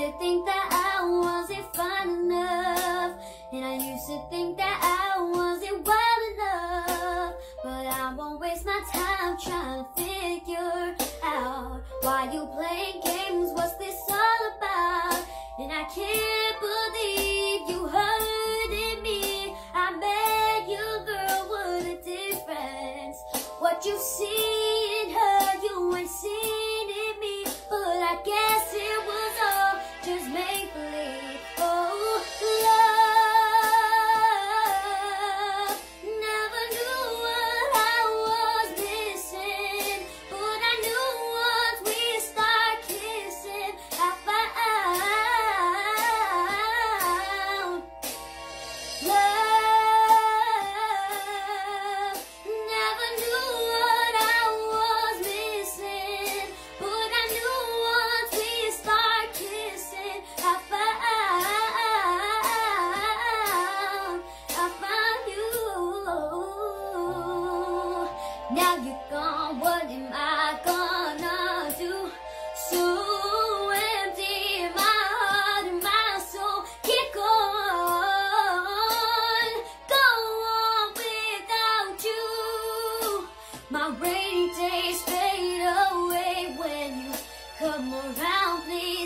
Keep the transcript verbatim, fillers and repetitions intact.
to think that I wasn't fine enough, and I used to think that I wasn't well enough. But I won't waste my time trying to figure out why you playing games, what's this all about? And I can't believe you hurted me. I met you, girl, what a difference. What you see in her, you ain't seen in me. But I guess it was all just make-believe. Oh, love, never knew what I was missing, but I knew once we start kissing, I found love. Never knew what I was missing, but I knew once we start kissing, I found, I found you. Now you're gone, what am I gonna do? So empty in my heart and my soul. Keep going, go on without you. My rainy days fade away when you come around, please.